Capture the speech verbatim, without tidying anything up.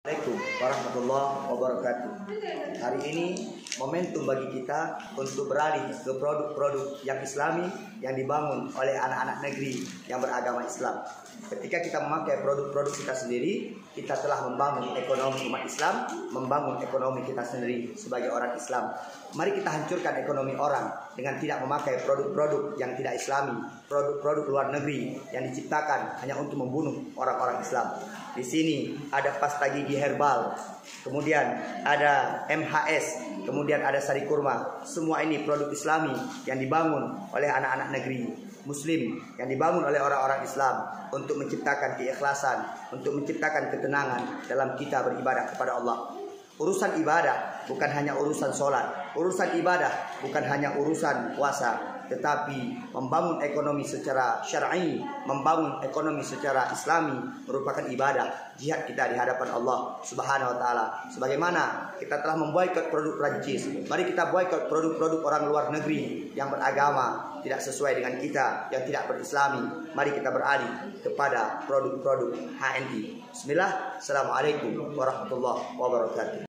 Assalamualaikum warahmatullahi wabarakatuh. Hari ini momentum bagi kita untuk beralih ke produk-produk yang islami yang dibangun oleh anak-anak negeri yang beragama Islam. Ketika kita memakai produk-produk kita sendiri, kita telah membangun ekonomi umat Islam, membangun ekonomi kita sendiri sebagai orang Islam. Mari kita hancurkan ekonomi orang dengan tidak memakai produk-produk yang tidak islami, produk-produk luar negeri yang diciptakan hanya untuk membunuh orang-orang Islam. Di sini ada pasta gigi herbal, kemudian ada M H S, kemudian ada sari kurma. Semua ini produk islami yang dibangun oleh anak-anak negeri muslim, yang dibangun oleh orang-orang Islam untuk menciptakan keikhlasan, untuk menciptakan ketenangan dalam kita beribadah kepada Allah. Urusan ibadah bukan hanya urusan sholat, urusan ibadah bukan hanya urusan puasa, tetapi membangun ekonomi secara syar'i, membangun ekonomi secara islami merupakan ibadah, jihad kita di hadapan Allah Subhanahu wa taala. Sebagaimana kita telah memboikot produk Prancis, mari kita boikot produk-produk orang luar negeri yang beragama tidak sesuai dengan kita, yang tidak berislami. Mari kita beralih kepada produk-produk H N I. Bismillah. Assalamualaikum warahmatullahi wabarakatuh.